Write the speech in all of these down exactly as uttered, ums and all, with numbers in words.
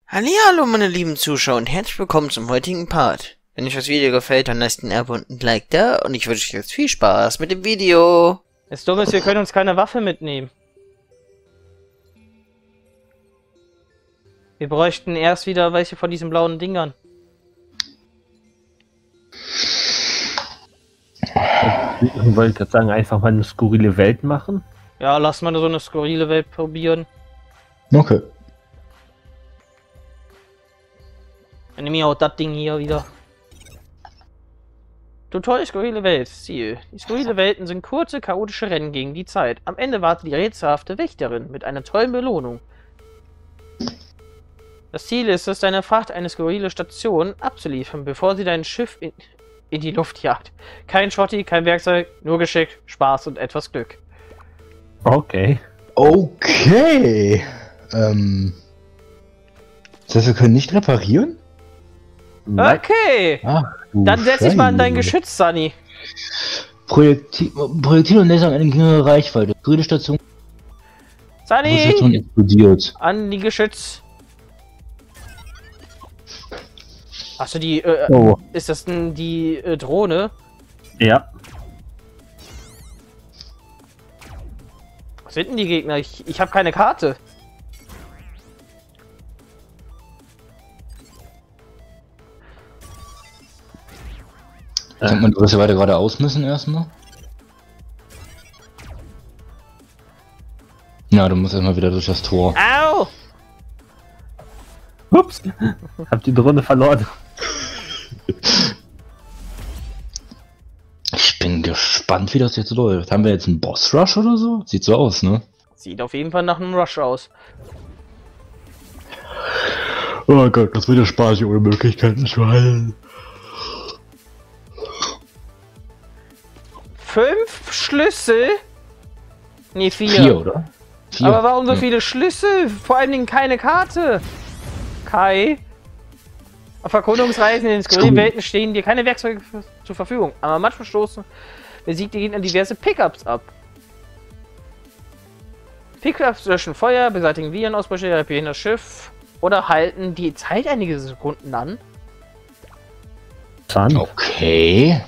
Hallihallo meine lieben Zuschauer und herzlich willkommen zum heutigen Part. Wenn euch das Video gefällt, dann lasst ein Abo und ein Like da und ich wünsche euch jetzt viel Spaß mit dem Video. Das Dumme ist, wir können uns keine Waffe mitnehmen. Wir bräuchten erst wieder welche von diesen blauen Dingern. Ich wollte gerade sagen, einfach mal eine skurrile Welt machen. Ja, lass mal so eine skurrile Welt probieren. Okay. Dann nehme ich auch das Ding hier wieder. Tutorial skurrile Welt. Ziel. Die skurrile Welten sind kurze, chaotische Rennen gegen die Zeit. Am Ende wartet die rätselhafte Wächterin mit einer tollen Belohnung. Das Ziel ist es, deine Fracht eine skurrile Station abzuliefern, bevor sie dein Schiff in, in die Luft jagt. Kein Schotti, kein Werkzeug, nur Geschick, Spaß und etwas Glück. Okay. Okay. Ähm. Das heißt, wir können nicht reparieren? Okay. Ach, du Dann setz dich mal in dein Scheiße. Geschütz, Sunny. Projektil, Projektil und Laser haben eine geringere Reichweite. Grüne Station, Sunny! Station explodiert. An die Geschütz. Hast du die, äh, Oh. ist das denn die äh, Drohne? Ja. Was sind denn die Gegner? Ich, ich habe keine Karte. Denkt man, du wirst ja weiter geradeaus müssen erstmal? Ja, du musst erstmal wieder durch das Tor. Au! Ups. Hab die Drohne verloren. Ich bin gespannt, wie das jetzt läuft. Haben wir jetzt einen Boss-Rush oder so? Sieht so aus, ne? Sieht auf jeden Fall nach einem Rush aus. Oh Gott, das wird ja spaßig, ohne Möglichkeiten zu heilen. Fünf Schlüssel? Ne, vier. Vier, oder? Vier. Aber warum so Ja. viele Schlüssel? Vor allen Dingen keine Karte. Kai. Auf Erkundungsreisen in den skurrilen Cool. Welten stehen dir keine Werkzeuge f- zur Verfügung. Aber manchmal stoßen besiegt die Gegner diverse Pickups ab. Pickups löschen Feuer, beseitigen Virenausbrüche, reparieren das Schiff oder halten die Zeit einige Sekunden an. Zahn. Okay.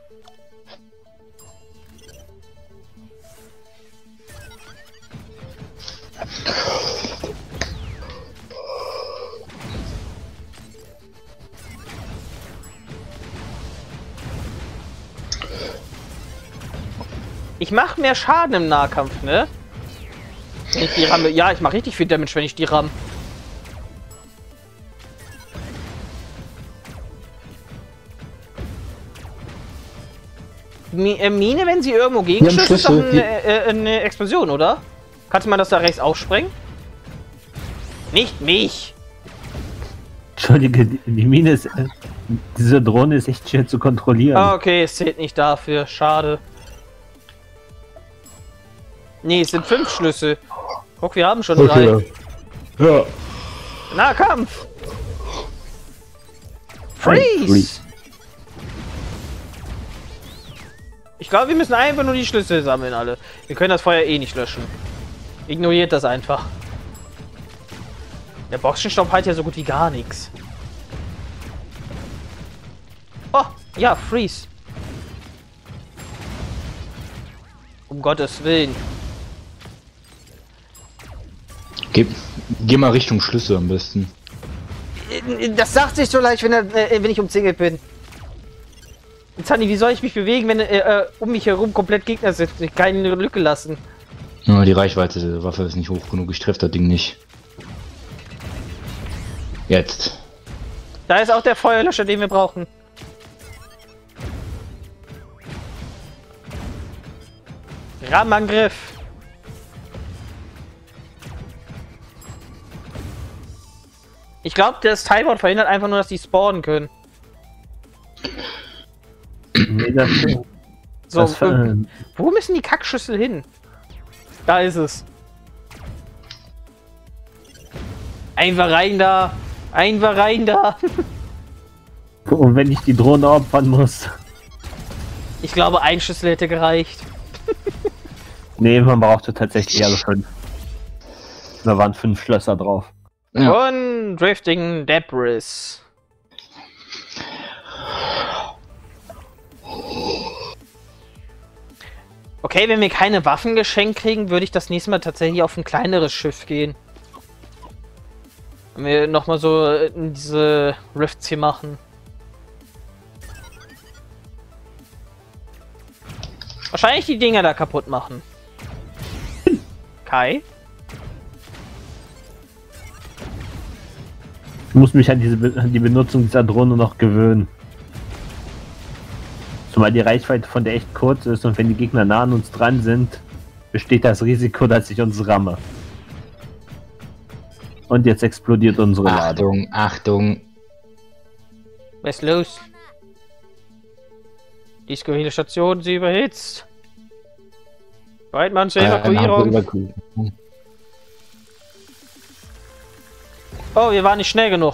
Ich mache mehr Schaden im Nahkampf, ne? Wenn ich die ramme. Ja, ich mache richtig viel Damage, wenn ich die ramme. Mi- äh, Mine, wenn sie irgendwo gegenstößt, ist doch Schlüssel, die- eine, äh, eine Explosion, oder? Kannst du mal das da rechts aufspringen? Nicht mich! Entschuldige, die, die Mine ist. Äh, diese Drohne ist echt schwer zu kontrollieren. Ah, okay, es zählt nicht dafür. Schade. Nee, es sind fünf Schlüssel. Guck, wir haben schon drei. Okay. Ja. Nahkampf! Freeze. Freeze! Ich glaube, wir müssen einfach nur die Schlüssel sammeln, alle. Wir können das Feuer eh nicht löschen. Ignoriert das einfach. Der Boxenstopp hat ja so gut wie gar nichts. Oh, ja, Freeze. Um Gottes Willen. Geh, geh mal Richtung Schlüssel am besten. Das sagt sich so leicht, wenn, er, äh, wenn ich umzingelt bin. Zanni, wie soll ich mich bewegen, wenn äh, äh, um mich herum komplett Gegner sind? Ich kann keine Lücke lassen. Ja, die Reichweite der Waffe ist nicht hoch genug. Ich treffe das Ding nicht. Jetzt. Da ist auch der Feuerlöscher, den wir brauchen. Rammangriff. Ich glaube, das Timeboard verhindert einfach nur, dass die spawnen können. Nee, das, So, das, äh, äh, wo müssen die Kackschüssel hin? Da ist es. Einfach rein da. Einfach rein da. und wenn ich die Drohne opfern muss. Ich glaube, ein Schlüssel hätte gereicht. Nee, man brauchte tatsächlich alle fünf. Da waren fünf Schlösser drauf. Ja. Und Non-Drifting Debris. Okay, wenn wir keine Waffen geschenkt kriegen, würde ich das nächste Mal tatsächlich auf ein kleineres Schiff gehen. Wenn wir nochmal so diese Rifts hier machen. Wahrscheinlich die Dinger da kaputt machen. Kai? Ich muss mich an, diese, an die Benutzung dieser Drohne noch gewöhnen. Zumal die Reichweite von der echt kurz ist und wenn die Gegner nah an uns dran sind, besteht das Risiko, dass ich uns ramme. Und jetzt explodiert unsere Ladung. Achtung, Achtung. Was ist los? Die skurrile Station, sie überhitzt. Weidmann zur Evakuierung. Evakuierung. Oh, wir waren nicht schnell genug.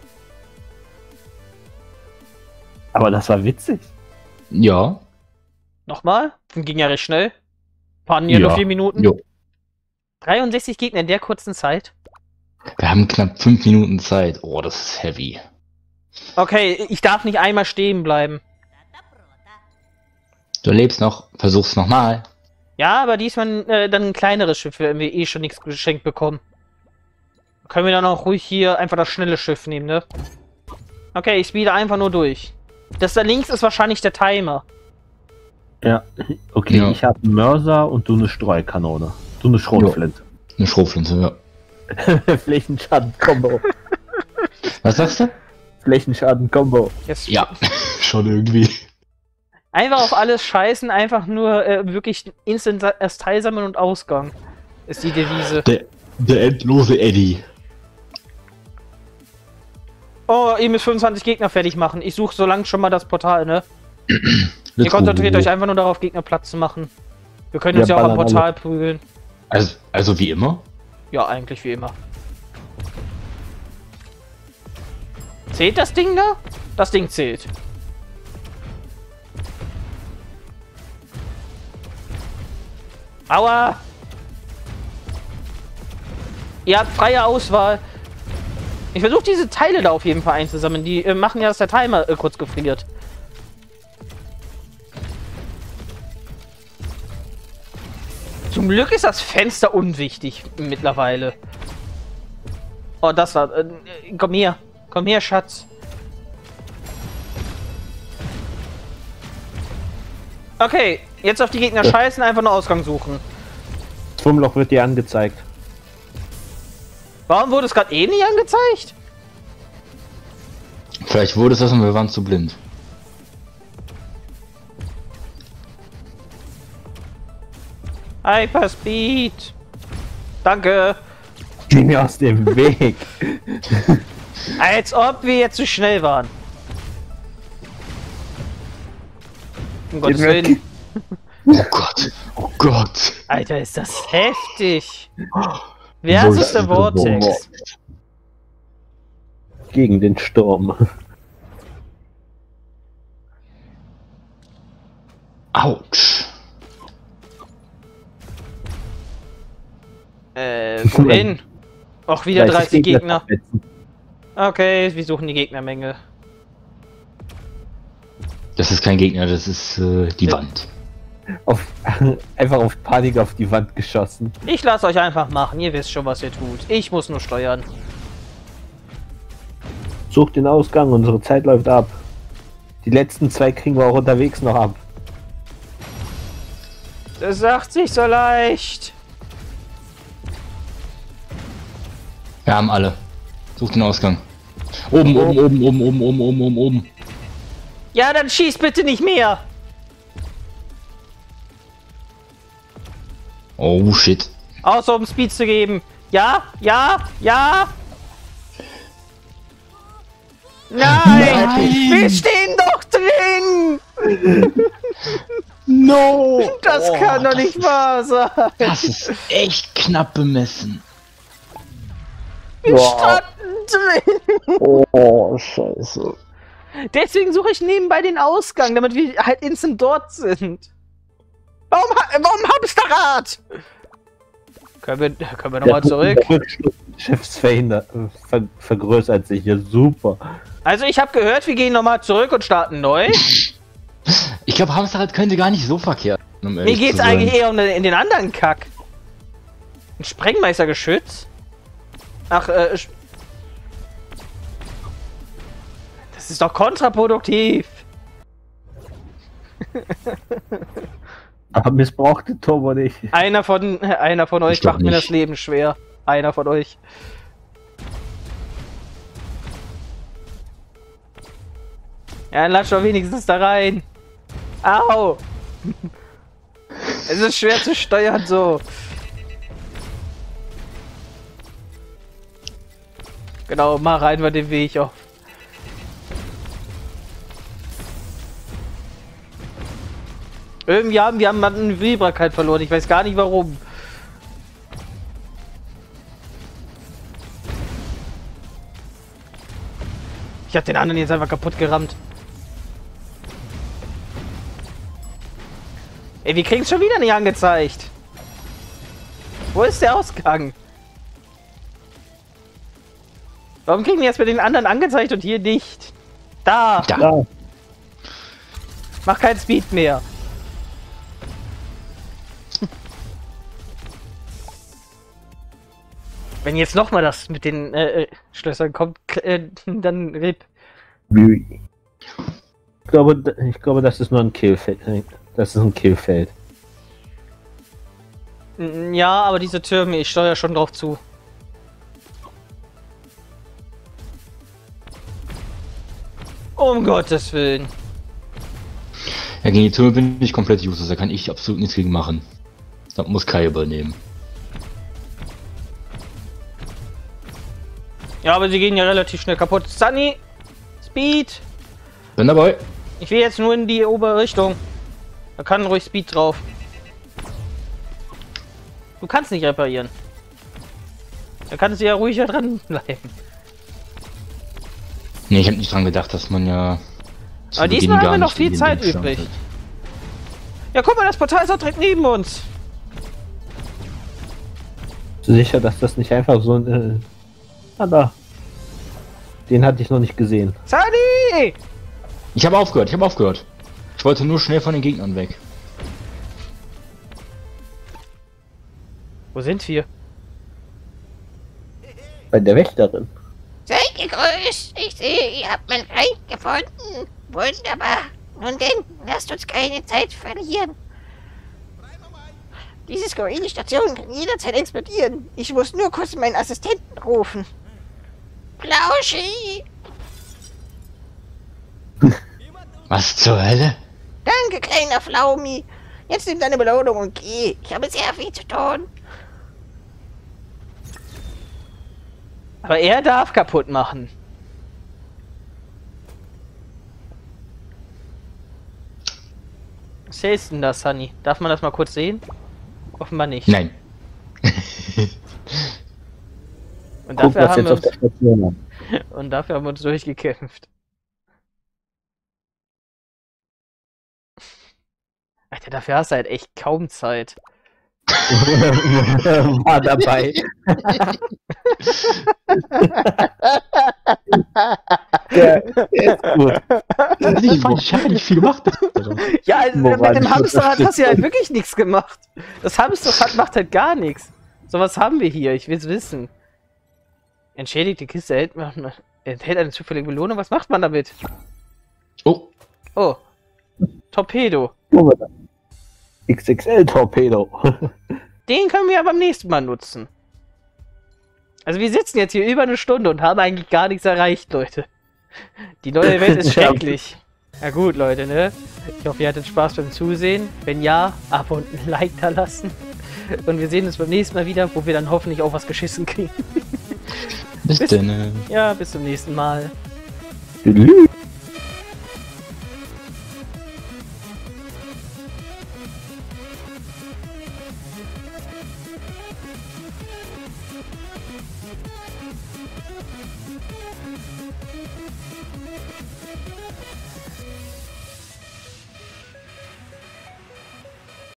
Aber das war witzig. Ja. Nochmal? Ging ja recht schnell. Waren hier Ja. nur vier Minuten. Jo. dreiundsechzig Gegner in der kurzen Zeit. Wir haben knapp fünf Minuten Zeit. Oh, das ist heavy. Okay, ich darf nicht einmal stehen bleiben. Du lebst noch. Versuch's nochmal. Ja, aber diesmal äh, dann ein kleineres Schiff, wenn wir eh schon nichts geschenkt bekommen. Können wir dann auch ruhig hier einfach das schnelle Schiff nehmen, ne? Okay, ich speede einfach nur durch. Das da links ist wahrscheinlich der Timer. Ja, okay, Ja. ich habe einen Mörser und du eine Streukanone. Du eine Schrotflinte. Eine Schrotflinte, ja. Flächenschaden-Kombo. Was sagst du? Flächenschaden-Kombo. Jetzt Ja, schon irgendwie. einfach auf alles scheißen, einfach nur äh, wirklich instant erst Teil sammeln und Ausgang. Ist die Devise. Der, der endlose Eddie. Oh, ihr müsst fünfundzwanzig Gegner fertig machen. Ich suche so lange schon mal das Portal, ne? Ihr Let's konzentriert go. euch einfach nur darauf, Gegner Platz zu machen. Wir können uns Wir ja auch am ballern Portal prügeln. Also, also wie immer? Ja, eigentlich wie immer. Zählt das Ding da? Das Ding zählt. Aua! Ihr habt freie Auswahl. Ich versuche diese Teile da auf jeden Fall einzusammeln. Die äh, machen ja, dass der Timer äh, kurz gefriert. Zum Glück ist das Fenster unwichtig mittlerweile. Oh, das war... Äh, komm her. Komm her, Schatz. Okay, jetzt auf die Gegner scheißen, einfach nur Ausgang suchen. Das Wurmloch wird dir angezeigt. Warum wurde es gerade eh nicht angezeigt? Vielleicht wurde es das und wir waren zu blind. Hyperspeed. Danke. Geh mir aus dem Weg. Als ob wir jetzt zu schnell waren. Um Gottes mir- Willen. Oh Gott. Oh Gott. Alter, ist das heftig. Wer ist der Vortex? Gegen den Sturm. Autsch. Äh, wohin? Och, wieder dreißig dreißig Gegner. absetzen. Okay, wir suchen die Gegnermenge. Das ist kein Gegner, das ist äh, die Wand. Auf, einfach auf Panik auf die Wand geschossen. Ich lasse euch einfach machen, ihr wisst schon, was ihr tut. Ich muss nur steuern. Such den Ausgang, unsere Zeit läuft ab. Die letzten zwei kriegen wir auch unterwegs noch ab. Das sagt sich so leicht. Wir haben alle. Such den Ausgang. Oben, oben, oben, oben, oben, oben, oben, oben, oben. Ja, dann schieß bitte nicht mehr. Oh shit. Außer um Speed zu geben. Ja, ja, ja. Nein, Nein. wir stehen doch drin. No! Das Oh, kann doch das nicht ist- wahr sein. Das ist echt knapp bemessen. Wir standen drin. Oh, scheiße. Deswegen suche ich nebenbei den Ausgang, damit wir halt instant dort sind. Warum, ha- warum Hamsterrad? Können wir, können wir nochmal zurück? Der Rückschluss, Schiffsverhinder ver vergrößert sich hier super. Also ich habe gehört, wir gehen nochmal zurück und starten neu. Ich glaube, Hamsterrad könnte gar nicht so verkehrt. Um Mir geht's eigentlich eher um den, in den anderen Kack. Ein Sprengmeistergeschütz? Ach, äh... Das ist doch kontraproduktiv. Aber missbrauchte Turbo nicht. Einer von, einer von euch Ich doch macht mir nicht. das Leben schwer. Einer von euch. Ja, dann lass doch wenigstens da rein. Au! Es ist schwer zu steuern so. Genau, mach einfach den Weg auf. Irgendwie haben wir haben eine Vibrkeit verloren. Ich weiß gar nicht warum. Ich hab den anderen jetzt einfach kaputt gerammt. Ey, wir kriegen es schon wieder nicht angezeigt. Wo ist der Ausgang? Warum kriegen wir jetzt mit den anderen angezeigt und hier nicht? Da! Da. Ja. Mach keinen Speed mehr. Wenn jetzt noch mal das mit den äh, äh, Schlössern kommt, äh, dann R I P. Ich glaube, ich glaube, das ist nur ein Killfeld. Das ist ein Killfeld. Mm, Ja, aber diese Türme, ich steuere schon drauf zu. Um Gottes Willen. Ja, gegen die Türme bin ich komplett useless, da kann ich absolut nichts gegen machen. Da muss Kai übernehmen. Ja, aber sie gehen ja relativ schnell kaputt. Sunny! Speed! Bin dabei. Ich will jetzt nur in die obere Richtung. Da kann ruhig Speed drauf. Du kannst nicht reparieren. Da kannst du ja ruhiger dran bleiben. Ne, ich habe nicht dran gedacht, dass man ja... zu Aber Beginn diesmal haben gar wir noch nicht viel in den Zeit Ding übrig. startet. Ja, guck mal, das Portal ist auch direkt neben uns. Sicher, dass das nicht einfach so ein. Äh, ah, da. Den hatte ich noch nicht gesehen. Sunny! Ich habe aufgehört, ich habe aufgehört. Ich wollte nur schnell von den Gegnern weg. Wo sind wir? Bei der Wächterin. Seid gegrüßt. Ich sehe, ihr habt meinen Feind gefunden. Wunderbar. Nun denn, lasst uns keine Zeit verlieren. Diese skurrile Station kann jederzeit explodieren. Ich muss nur kurz meinen Assistenten rufen. Plauschi! Was zur Hölle? Danke, kleiner Flaumi. Jetzt nimm deine Belohnung und geh. Ich habe sehr viel zu tun. Aber er darf kaputt machen. Was ist denn das, Sunny? Darf man das mal kurz sehen? Offenbar nicht. Nein. Und Guck, dafür, was haben jetzt wir auf der uns, Station an. und dafür haben wir uns durchgekämpft. Alter, dafür hast du halt echt kaum Zeit. War dabei. der, der ist gut. Das ist nicht falsch, ich habe nicht viel gemacht. Ja, also mit Moralisch dem Hamsterrad unterstützt. hast du ja halt wirklich nichts gemacht. Das Hamsterrad macht halt gar nichts. So was haben wir hier, ich will's wissen. Entschädigte Kiste erhält, man, enthält eine zufällige Belohnung. Was macht man damit? Oh, Oh. Torpedo. X X L-Torpedo. Den können wir ja beim nächsten Mal nutzen. Also wir sitzen jetzt hier über eine Stunde und haben eigentlich gar nichts erreicht, Leute. Die neue Welt ist schrecklich. Ja gut, Leute, ne? Ich hoffe, ihr hattet Spaß beim Zusehen. Wenn ja, Abo und ein Like da lassen. Und wir sehen uns beim nächsten Mal wieder, wo wir dann hoffentlich auch was geschissen kriegen. bis Bis- denn. äh. Ja, bis zum nächsten Mal. Tschüss.